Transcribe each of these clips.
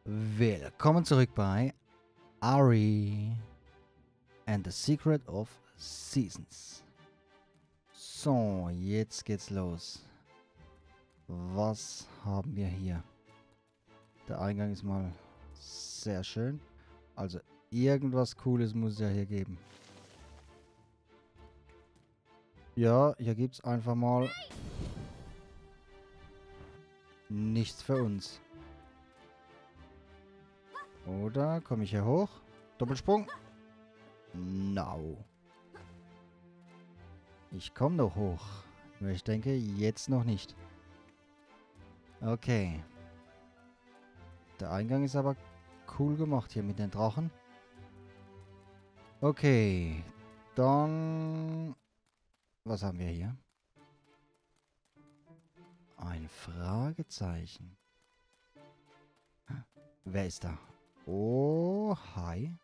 Willkommen zurück bei Ari and the Secret of Seasons. So, jetzt geht's los. Was haben wir hier? Der Eingang ist mal sehr schön. Also irgendwas Cooles muss es ja hier geben. Ja, hier gibt's einfach mal nichts für uns. Oder komme ich hier hoch? Doppelsprung? No. Ich komme noch hoch. Nur ich denke, jetzt noch nicht. Okay. Der Eingang ist aber cool gemacht hier mit den Drachen. Okay. Dann... Was haben wir hier? Ein Fragezeichen. Wer ist da? Oh, hi.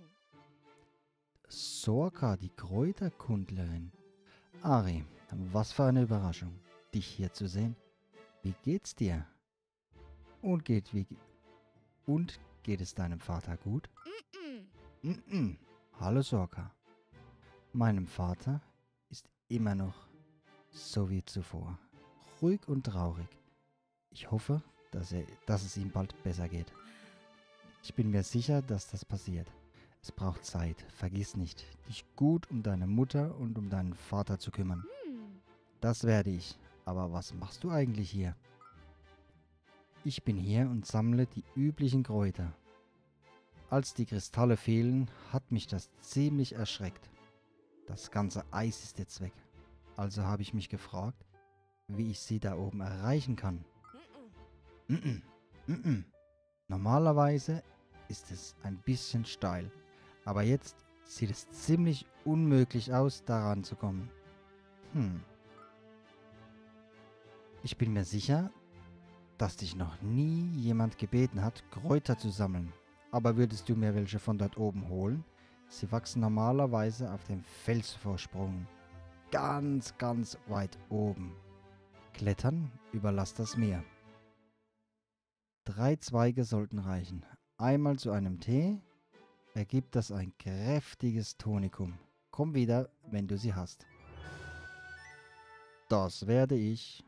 Sorka, die Kräuterkundlerin. Ari, was für eine Überraschung, dich hier zu sehen. Wie geht's dir? Und geht es deinem Vater gut? Hallo Sorka. Meinem Vater ist immer noch so wie zuvor. Ruhig und traurig. Ich hoffe, dass es ihm bald besser geht. Ich bin mir sicher, dass das passiert. Es braucht Zeit. Vergiss nicht, dich gut um deine Mutter und um deinen Vater zu kümmern. Das werde ich. Aber was machst du eigentlich hier? Ich bin hier und sammle die üblichen Kräuter. Als die Kristalle fehlen, hat mich das ziemlich erschreckt. Das ganze Eis ist jetzt weg. Also habe ich mich gefragt, wie ich sie da oben erreichen kann. Normalerweise ist es ein bisschen steil, aber jetzt sieht es ziemlich unmöglich aus, daran zu kommen. Ich bin mir sicher, dass dich noch nie jemand gebeten hat, Kräuter zu sammeln. Aber würdest du mir welche von dort oben holen? Sie wachsen normalerweise auf dem Felsvorsprung. Ganz, ganz weit oben. Klettern überlass das mir. 3 Zweige sollten reichen. Einmal zu einem Tee ergibt das ein kräftiges Tonikum. Komm wieder, wenn du sie hast. Das werde ich.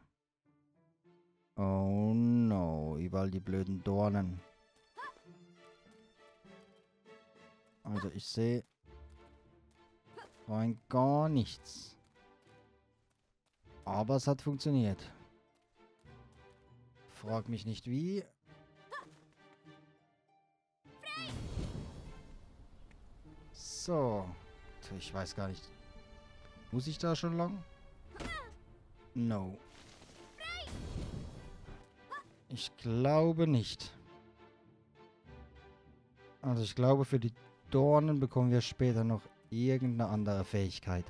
Oh no, überall die blöden Dornen. Also ich sehe rein gar nichts. Aber es hat funktioniert. Frag mich nicht wie. So. Ich weiß gar nicht. Muss ich da schon lang? No. Ich glaube nicht. Also ich glaube, für die Dornen bekommen wir später noch irgendeine andere Fähigkeit.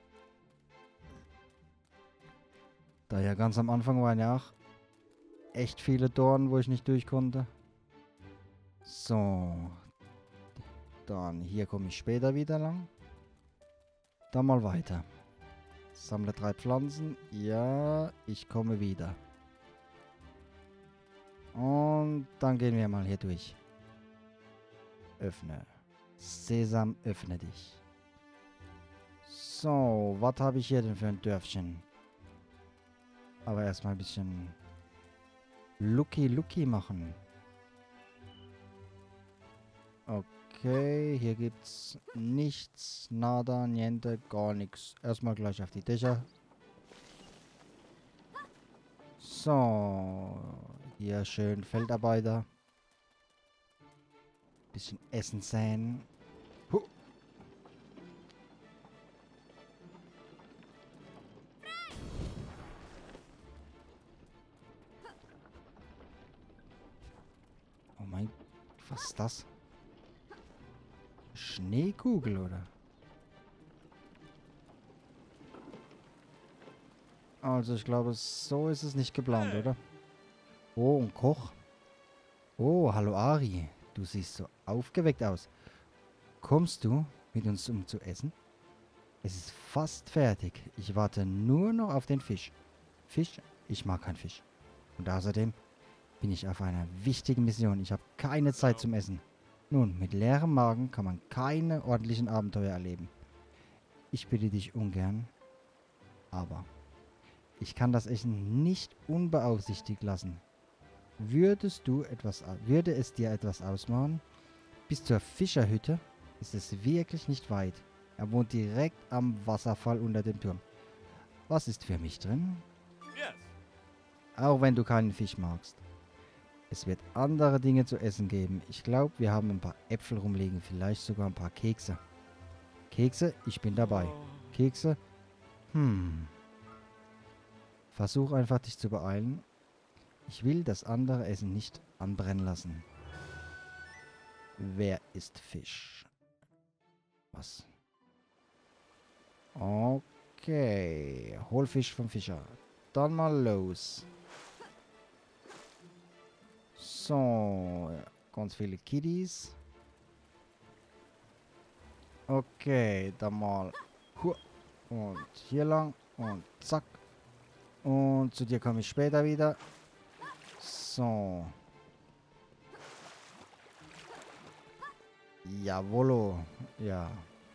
Da ja ganz am Anfang waren ja auch echt viele Dornen, wo ich nicht durch konnte. So. Dann hier komme ich später wieder lang. Dann mal weiter. Sammle 3 Pflanzen. Ja, ich komme wieder. Und dann gehen wir mal hier durch. Öffne. Sesam, öffne dich. So, was habe ich hier denn für ein Dörfchen? Aber erstmal ein bisschen Lucky machen. Okay, hier gibt's nichts, nada, niente, gar nichts. Erstmal gleich auf die Dächer. So, hier schön Feldarbeiter. Bisschen Essen säen. Huh. Oh mein, was ist das? Schneekugel, oder? Also ich glaube, so ist es nicht geplant, oder? Oh, ein Koch. Oh, hallo Ari. Du siehst so aufgeweckt aus. Kommst du mit uns, um zu essen? Es ist fast fertig. Ich warte nur noch auf den Fisch. Fisch? Ich mag keinen Fisch. Und außerdem, bin ich auf einer wichtigen Mission. Ich habe keine Zeit zum Essen. Nun, mit leerem Magen kann man keine ordentlichen Abenteuer erleben. Ich bitte dich ungern, aber ich kann das Essen nicht unbeaufsichtigt lassen. Würde es dir etwas ausmachen? Bis zur Fischerhütte ist es wirklich nicht weit. Er wohnt direkt am Wasserfall unter dem Turm. Was ist für mich drin? Yes. Auch wenn du keinen Fisch magst. Es wird andere Dinge zu essen geben. Ich glaube, wir haben ein paar Äpfel rumliegen. Vielleicht sogar ein paar Kekse. Kekse? Ich bin dabei. Kekse? Versuch einfach, dich zu beeilen. Ich will das andere Essen nicht anbrennen lassen. Wer isst Fisch? Was? Okay. Hol Fisch vom Fischer. Dann mal los. So. Ganz viele Kiddies. Okay, dann mal. Und hier lang. Und zack. Und zu dir komme ich später wieder. So. Jawollo. Ja.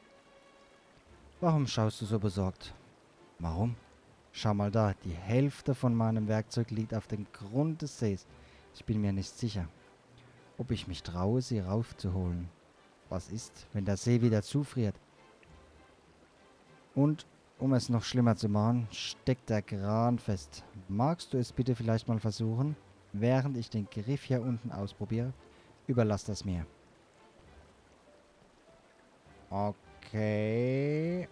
Warum schaust du so besorgt? Warum? Schau mal da, die Hälfte von meinem Werkzeug liegt auf dem Grund des Sees. Ich bin mir nicht sicher, ob ich mich traue, sie raufzuholen. Was ist, wenn der See wieder zufriert? Und, um es noch schlimmer zu machen, steckt der Kran fest. Magst du es bitte vielleicht mal versuchen, während ich den Griff hier unten ausprobiere? Überlass das mir. Okay.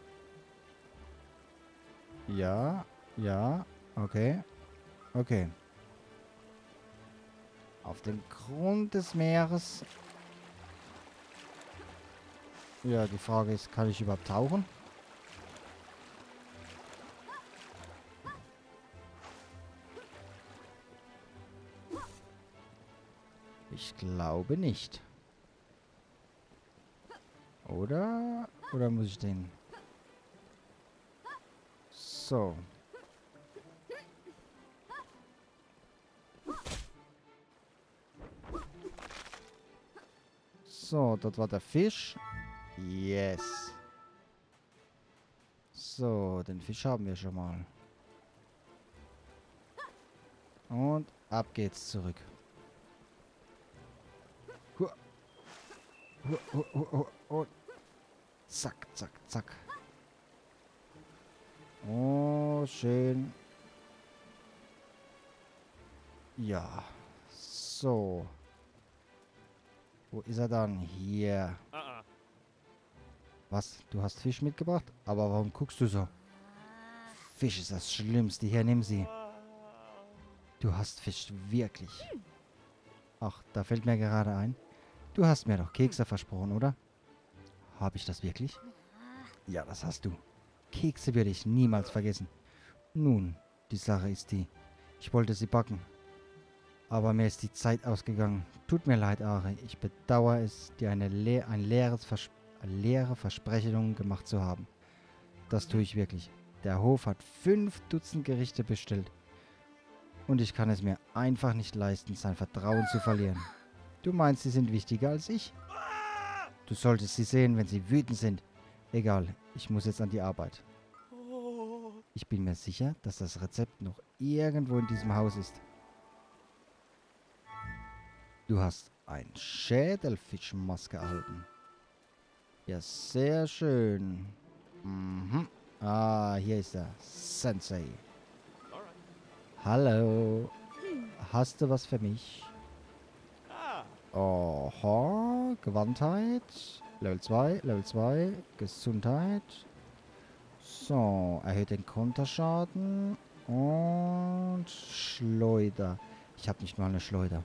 Ja, ja, okay, okay. Auf dem Grund des Meeres. Ja, die Frage ist, kann ich überhaupt tauchen? Ich glaube nicht. Oder? Oder muss ich den... So. So, dort war der Fisch. Yes. So, den Fisch haben wir schon mal. Und ab geht's zurück. Huah. Huah, huah, huah, huah. Und zack, zack, zack. Oh, schön. Ja. So. Wo ist er dann? Hier. Was? Du hast Fisch mitgebracht? Aber warum guckst du so? Fisch ist das Schlimmste. Hier, nimm sie. Du hast Fisch, wirklich. Ach, da fällt mir gerade ein. Du hast mir doch Kekse versprochen, oder? Habe ich das wirklich? Ja, das hast du. Kekse würde ich niemals vergessen. Nun, die Sache ist die. Ich wollte sie backen. Aber mir ist die Zeit ausgegangen. Tut mir leid, Ari. Ich bedauere es, dir eine leere Versprechung gemacht zu haben. Das tue ich wirklich. Der Hof hat 5 Dutzend Gerichte bestellt. Und ich kann es mir einfach nicht leisten, sein Vertrauen zu verlieren. Du meinst, sie sind wichtiger als ich? Du solltest sie sehen, wenn sie wütend sind. Egal, ich muss jetzt an die Arbeit. Ich bin mir sicher, dass das Rezept noch irgendwo in diesem Haus ist. Du hast ein Schädelfischmaske erhalten. Ja, sehr schön. Mhm. Ah, hier ist er. Sensei. Hallo. Hast du was für mich? Oha. Gewandtheit. Level 2, Level 2. Gesundheit. So, erhöht den Konterschaden. Und Schleuder. Ich habe nicht mal eine Schleuder.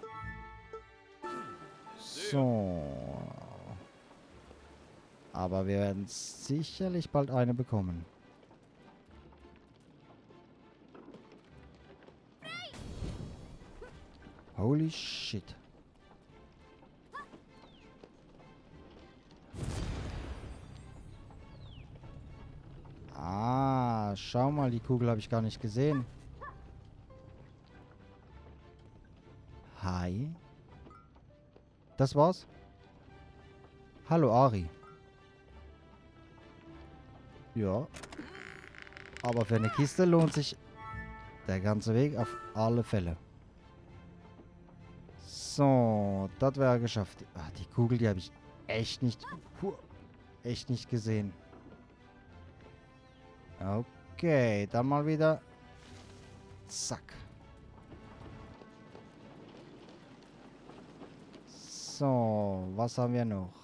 So. Aber wir werden sicherlich bald eine bekommen. Holy shit. Ah, schau mal, die Kugel habe ich gar nicht gesehen. Hi. Das war's? Hallo, Ari. Ja. Aber für eine Kiste lohnt sich der ganze Weg auf alle Fälle. So, das wäre geschafft. Ach, die Kugel, die habe ich echt nicht gesehen. Okay, dann mal wieder. Zack. So, was haben wir noch?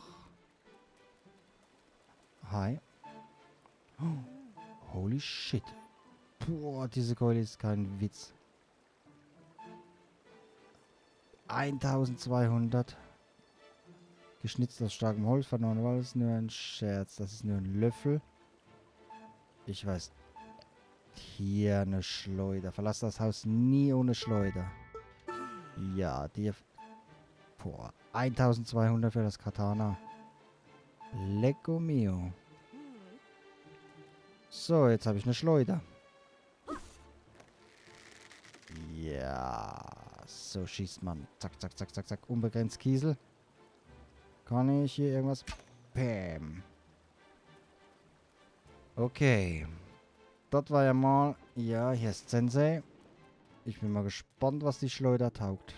Hi. Oh, holy shit. Boah, diese Keule ist kein Witz. 1200. Geschnitzt aus starkem Holz, verloren war das nur ein Scherz. Das ist nur ein Löffel. Ich weiß. Hier eine Schleuder. Verlass das Haus nie ohne Schleuder. Ja, die... Boah, 1200 für das Katana. Lecco mio. So, jetzt habe ich eine Schleuder. Ja, so schießt man. Zack, zack, zack, zack, zack. Unbegrenzt Kiesel. Kann ich hier irgendwas... Bäm. Okay. Das war ja mal... Ja, hier ist Sensei. Ich bin mal gespannt, was die Schleuder taugt.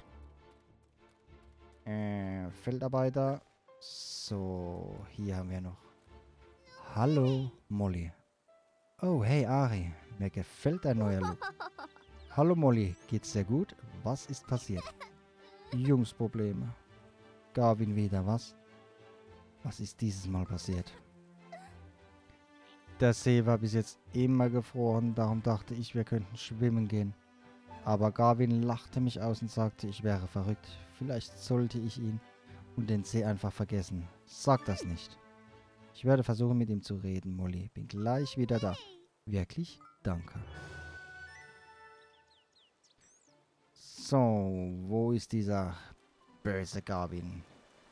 Feldarbeiter. So, hier haben wir noch. Hallo, Molly. Oh, hey, Ari. Mir gefällt dein neuer Look. Hallo, Molly. Geht's dir gut? Was ist passiert? Jungsprobleme. Garvin wieder, was? Was ist dieses Mal passiert? Der See war bis jetzt immer gefroren, darum dachte ich, wir könnten schwimmen gehen. Aber Garvin lachte mich aus und sagte, ich wäre verrückt. Vielleicht sollte ich ihn und den See einfach vergessen. Sag das nicht. Ich werde versuchen, mit ihm zu reden, Molly. Bin gleich wieder da. Wirklich? Danke. So, wo ist dieser böse Garvin?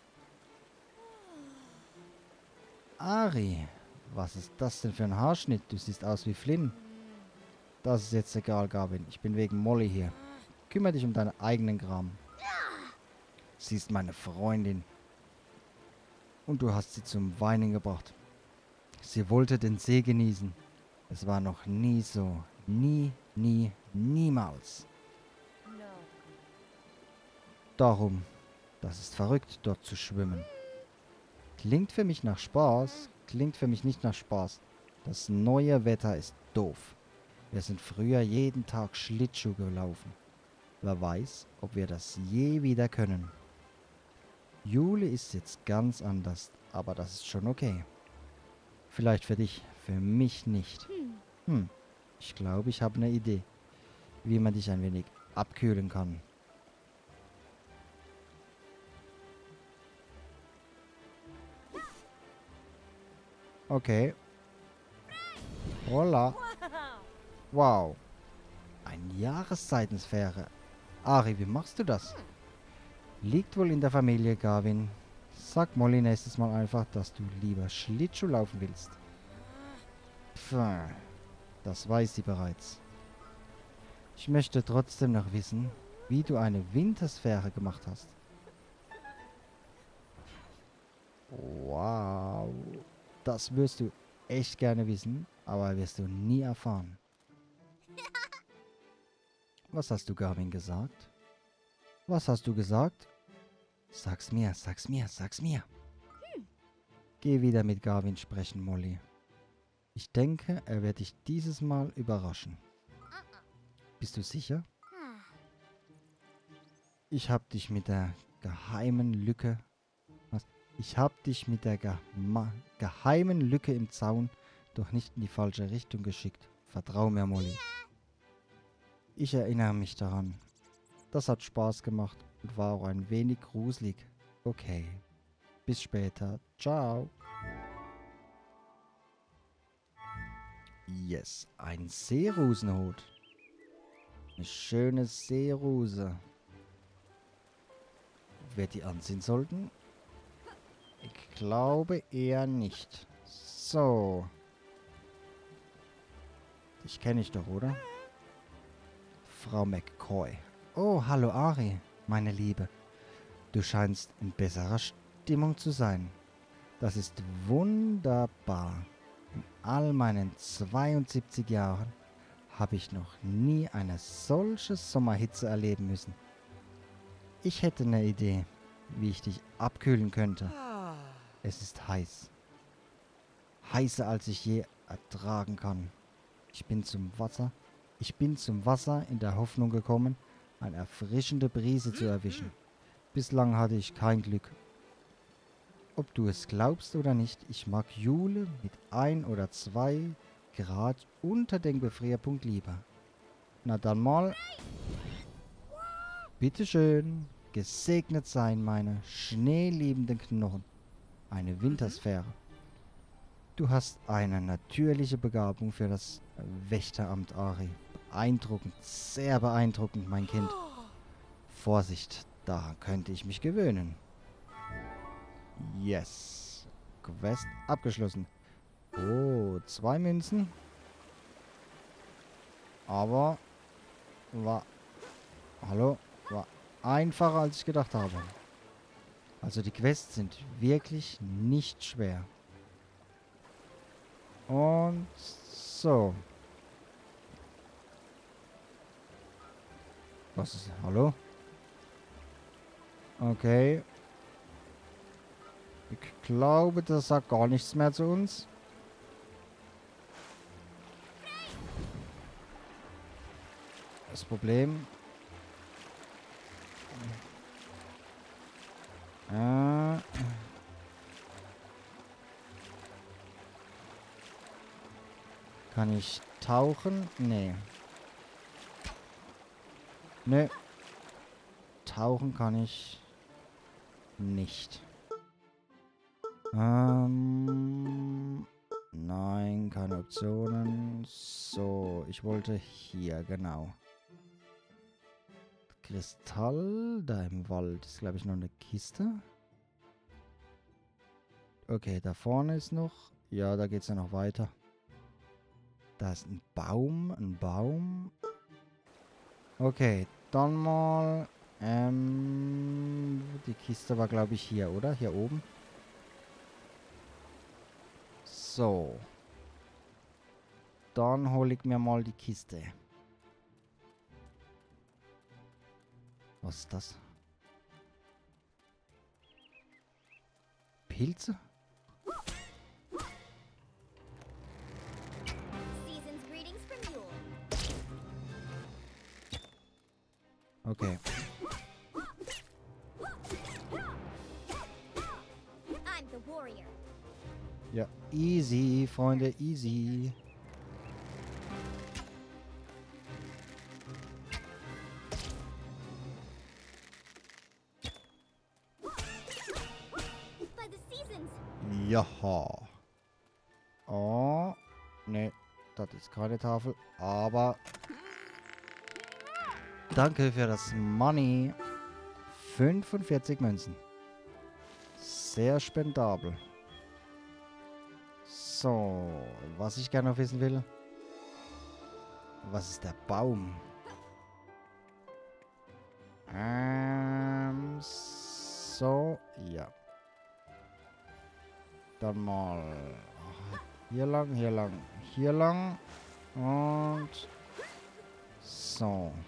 Ari, was ist das denn für ein Haarschnitt? Du siehst aus wie Flynn. Das ist jetzt egal, Garvin. Ich bin wegen Molly hier. Kümmere dich um deinen eigenen Kram. Sie ist meine Freundin. Und du hast sie zum Weinen gebracht. Sie wollte den See genießen. Es war noch nie so. Nie, nie, niemals. Darum, das ist verrückt, dort zu schwimmen. Klingt für mich nach Spaß, klingt für mich nicht nach Spaß. Das neue Wetter ist doof. Wir sind früher jeden Tag Schlittschuh gelaufen. Wer weiß, ob wir das je wieder können. Jule ist jetzt ganz anders, aber das ist schon okay. Vielleicht für dich, für mich nicht. Ich glaube, ich habe eine Idee, wie man dich ein wenig abkühlen kann. Okay. Hola. Wow. Eine Jahreszeitensphäre. Ari, wie machst du das? Liegt wohl in der Familie, Garvin. Sag Molly nächstes Mal einfach, dass du lieber Schlittschuh laufen willst. Pff, das weiß sie bereits. Ich möchte trotzdem noch wissen, wie du eine Wintersphäre gemacht hast. Wow. Das wirst du echt gerne wissen, aber wirst du nie erfahren. Was hast du Garvin gesagt? Was hast du gesagt? Sag's mir, sag's mir, sag's mir. Geh wieder mit Garvin sprechen, Molly. Ich denke, er wird dich dieses Mal überraschen. Bist du sicher? Ich hab dich mit der geheimen Lücke... Was? Ich hab dich mit der geheimen Lücke im Zaun doch nicht in die falsche Richtung geschickt. Vertrau mir, Molly. Ich erinnere mich daran. Das hat Spaß gemacht und war auch ein wenig gruselig. Okay. Bis später. Ciao. Yes, ein Seerosenhut. Eine schöne Seerose. Wer die anziehen sollten? Ich glaube eher nicht. So. Dich kenne ich doch, oder? Frau McCoy. Oh, hallo Ari. meine Liebe. Du scheinst in besserer Stimmung zu sein. Das ist wunderbar. In all meinen 72 Jahren habe ich noch nie eine solche Sommerhitze erleben müssen. Ich hätte eine Idee, wie ich dich abkühlen könnte. Es ist heiß. Heißer als ich je ertragen kann. Ich bin zum Wasser in der Hoffnung gekommen, eine erfrischende Brise zu erwischen. Bislang hatte ich kein Glück. Ob du es glaubst oder nicht, ich mag Jule mit 1 oder 2 Grad unter dem Gefrierpunkt lieber. Na dann mal. Bitteschön. Gesegnet seien meine schneeliebenden Knochen. Eine Wintersphäre. Du hast eine natürliche Begabung für das Wächteramt, Ari. Beeindruckend, sehr beeindruckend, mein Kind. Vorsicht, daran könnte ich mich gewöhnen. Yes. Quest abgeschlossen. Oh, 2 Münzen. Aber war einfacher, als ich gedacht habe. Also die Quests sind wirklich nicht schwer. Und so. Was ist? Hallo? Okay. Ich glaube, das sagt gar nichts mehr zu uns. Das Problem. Kann ich tauchen? Nee. Nee. Tauchen kann ich nicht. Nein, keine Optionen. So, ich wollte hier, genau. Kristall, da im Wald ist, glaube ich, noch eine Kiste. Okay, da vorne ist noch. Ja, da geht es ja noch weiter. Da ist ein Baum, Okay, dann mal. Die Kiste war, glaube ich, hier, oder? Hier oben. So. Dann hole ich mir mal die Kiste. Was ist das? Pilze? Okay. Ja, easy, Freunde, easy. Jaha. Oh, ne, das ist keine Tafel, aber danke für das Money. 45 Münzen. Sehr spendabel. So, was ich gerne noch wissen will. Was ist der Baum? So, ja. Dann mal hier lang, hier lang, hier lang. Und so.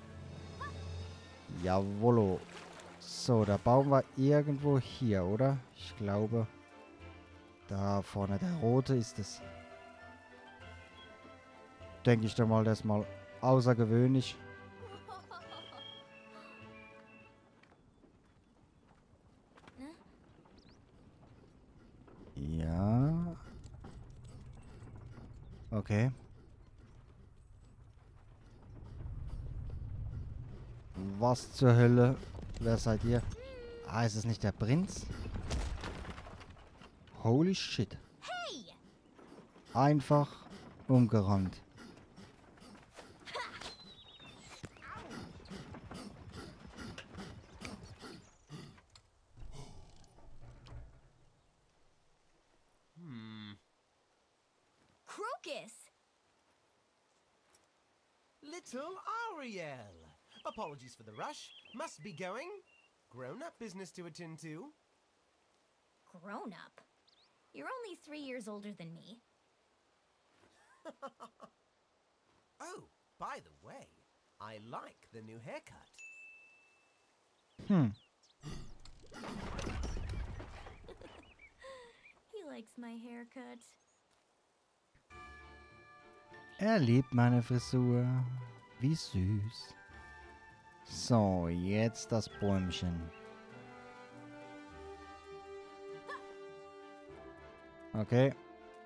Jawollo. So, der Baum war irgendwo hier, oder? Ich glaube, da vorne, der rote ist es. Denke ich doch mal, das ist mal außergewöhnlich. Ja. Okay. Was zur Hölle? Wer seid ihr? Ah, ist es nicht der Prinz? Holy shit. Einfach umgerannt. Crocus! Little Ariel! Apologies for the rush. Must be going. Grown-up business to attend to. Grown up? You're only 3 years older than me. Oh, by the way, I like the new haircut. He likes my haircut. Er liebt meine Frisur. Wie süß. So, jetzt das Bäumchen. Okay.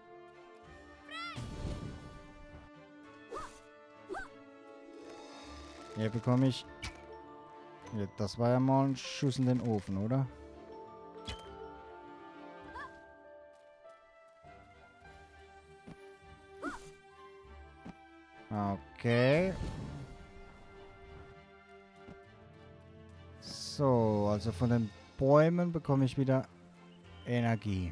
Hier bekomme ich... Ja, das war ja mal ein Schuss in den Ofen, oder? Okay. So, also von den Bäumen bekomme ich wieder Energie.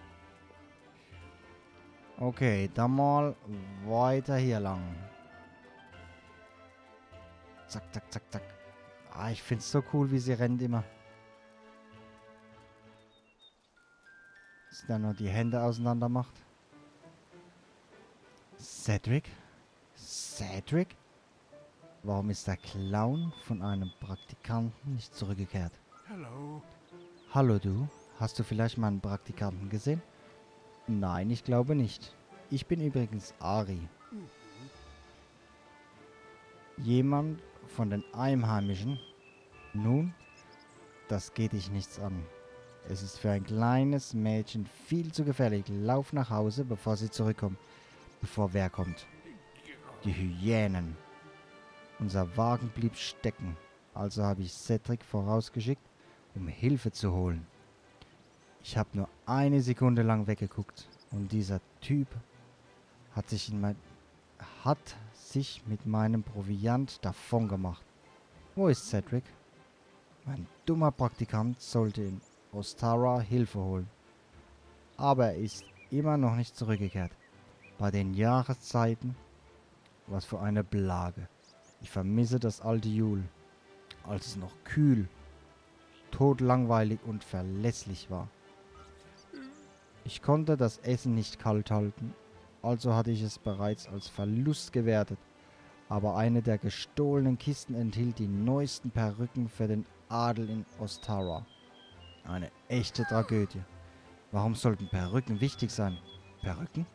Okay, dann mal weiter hier lang. Zack, zack, zack, zack. Ah, ich find's so cool, wie sie rennt immer. Dass sie dann nur die Hände auseinander macht. Cedric? Cedric? Warum ist der Clown von einem Praktikanten nicht zurückgekehrt? Hello. Hallo du, hast du vielleicht meinen Praktikanten gesehen? Nein, ich glaube nicht. Ich bin übrigens Ari. Jemand von den Einheimischen? Nun, das geht dich nichts an. Es ist für ein kleines Mädchen viel zu gefährlich. Lauf nach Hause, bevor sie zurückkommt. Bevor wer kommt? Die Hyänen. Unser Wagen blieb stecken. Also habe ich Cedric vorausgeschickt, um Hilfe zu holen. Ich habe nur eine Sekunde lang weggeguckt. Und dieser Typ hat sich mit meinem Proviant davongemacht. Wo ist Cedric? Mein dummer Praktikant sollte in Ostara Hilfe holen. Aber er ist immer noch nicht zurückgekehrt. Bei den Jahreszeiten, was für eine Plage. Ich vermisse das alte Jul, als es noch kühl, todlangweilig und verlässlich war. Ich konnte das Essen nicht kalt halten, also hatte ich es bereits als Verlust gewertet. Aber eine der gestohlenen Kisten enthielt die neuesten Perücken für den Adel in Ostara. Eine echte Tragödie. Warum sollten Perücken wichtig sein? Perücken?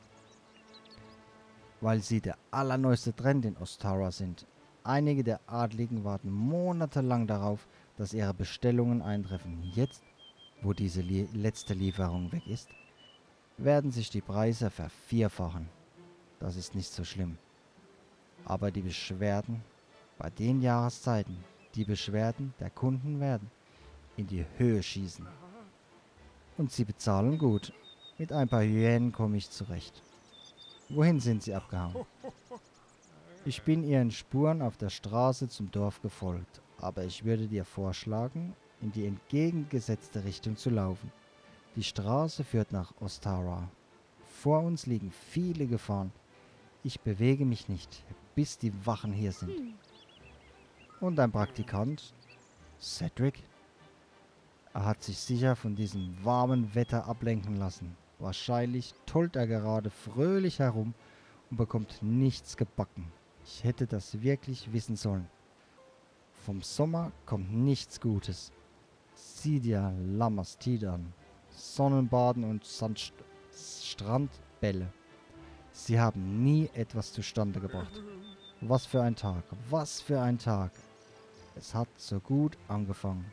Weil sie der allerneueste Trend in Ostara sind. Einige der Adligen warten monatelang darauf, dass ihre Bestellungen eintreffen. Jetzt, wo diese letzte Lieferung weg ist, werden sich die Preise vervierfachen. Das ist nicht so schlimm. Aber die Beschwerden bei den Jahreszeiten, die Beschwerden der Kunden werden in die Höhe schießen. Und sie bezahlen gut. Mit ein paar Hyänen komme ich zurecht. Wohin sind sie abgehauen? Ich bin ihren Spuren auf der Straße zum Dorf gefolgt, aber ich würde dir vorschlagen, in die entgegengesetzte Richtung zu laufen. Die Straße führt nach Ostara. Vor uns liegen viele Gefahren. Ich bewege mich nicht, bis die Wachen hier sind. Und ein Praktikant, Cedric, er hat sich sicher von diesem warmen Wetter ablenken lassen. Wahrscheinlich tollt er gerade fröhlich herum und bekommt nichts gebacken. Ich hätte das wirklich wissen sollen. Vom Sommer kommt nichts Gutes. Sieh dir Lammerstied an. Sonnenbaden und Strandbälle. Sie haben nie etwas zustande gebracht. Was für ein Tag, was für ein Tag. Es hat so gut angefangen.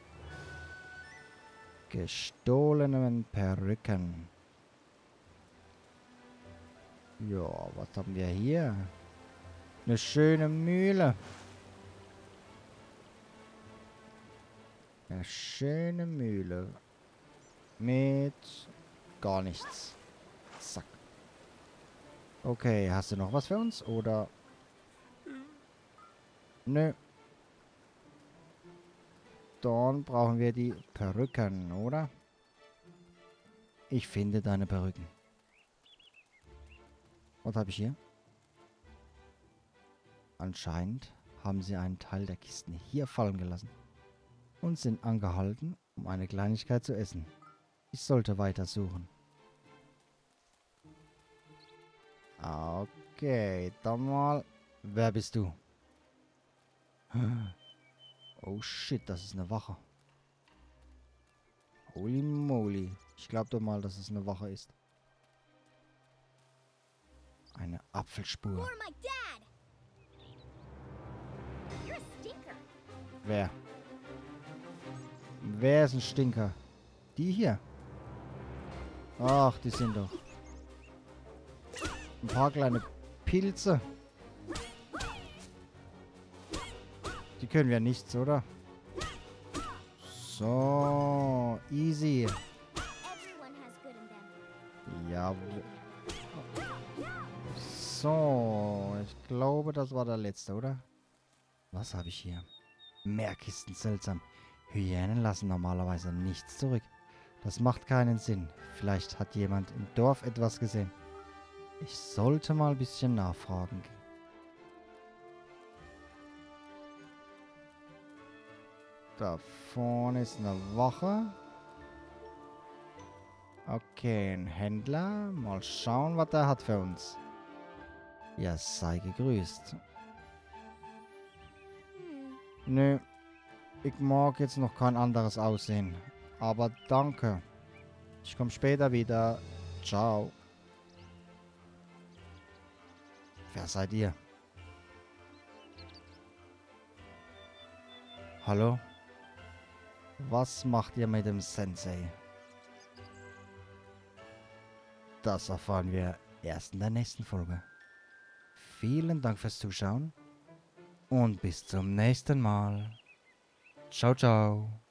Gestohlenen Perücken. Ja, was haben wir hier? Eine schöne Mühle. Eine schöne Mühle. Mit gar nichts. Zack. Okay, hast du noch was für uns? Oder? Nö. Dann brauchen wir die Perücken, oder? Ich finde deine Perücken. Was habe ich hier? Anscheinend haben sie einen Teil der Kisten hier fallen gelassen und sind angehalten, um eine Kleinigkeit zu essen. Ich sollte weiter suchen. Okay, dann mal. Wer bist du? Oh shit, das ist eine Wache. Holy moly. Ich glaube doch mal, dass es eine Wache ist. Eine Apfelspur. You're my dad! You're a stinker. Wer? Wer ist ein Stinker? Die hier. Ach, die sind doch. Ein paar kleine Pilze. Die können wir nichts, oder? So, easy. Everyone has good in them. Ja. So, ich glaube, das war der letzte, oder? Was habe ich hier? Mehr Kisten, seltsam. Hyänen lassen normalerweise nichts zurück. Das macht keinen Sinn. Vielleicht hat jemand im Dorf etwas gesehen. Ich sollte mal ein bisschen nachfragen. Da vorne ist eine Wache. Okay, ein Händler. Mal schauen, was der hat für uns. Ja, sei gegrüßt. Nö, ich mag jetzt noch kein anderes Aussehen. Aber danke. Ich komme später wieder. Ciao. Wer seid ihr? Hallo? Was macht ihr mit dem Sensei? Das erfahren wir erst in der nächsten Folge. Vielen Dank fürs Zuschauen und bis zum nächsten Mal. Ciao, ciao.